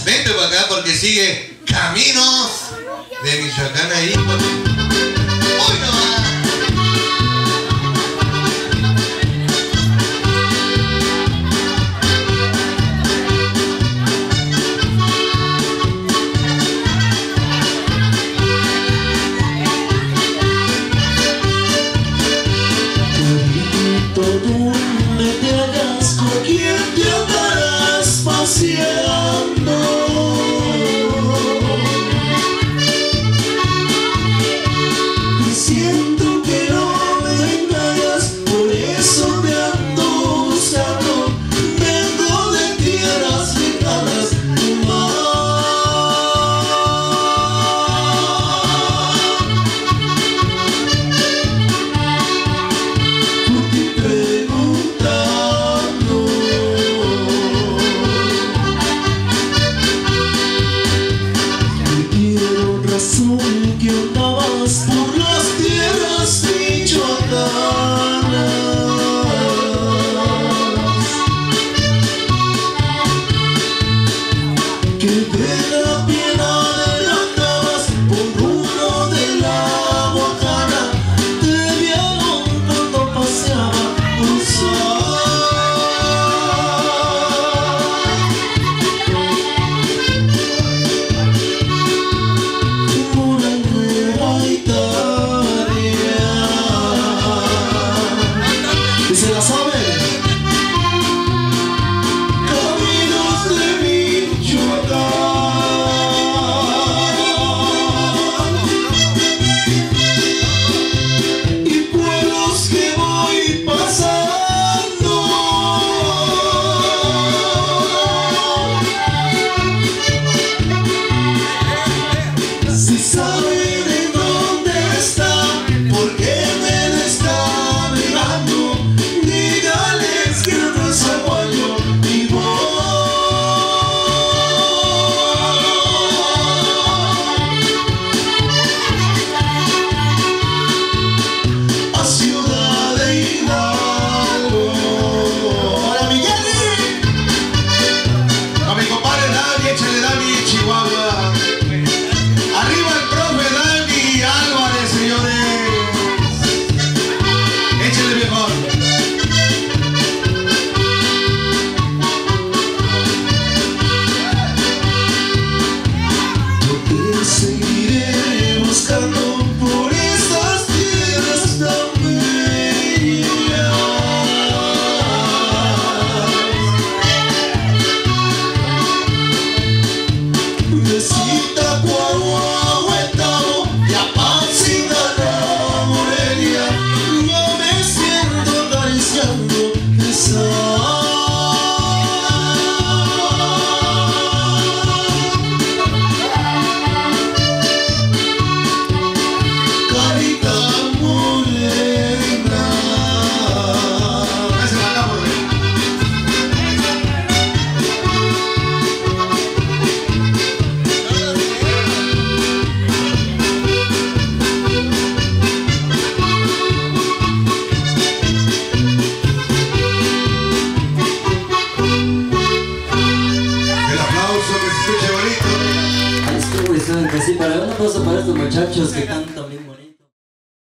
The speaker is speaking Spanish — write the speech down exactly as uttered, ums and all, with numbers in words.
Vente para acá porque sigue Caminos de Michoacán ahí. ¡Uy, no va! Donde te hagas con quien te andarás paseando. Y siento que no me engañas, por eso te ando buscando. Vengo de tierras lejanas, que andabas por las tierras michoacanas, que de la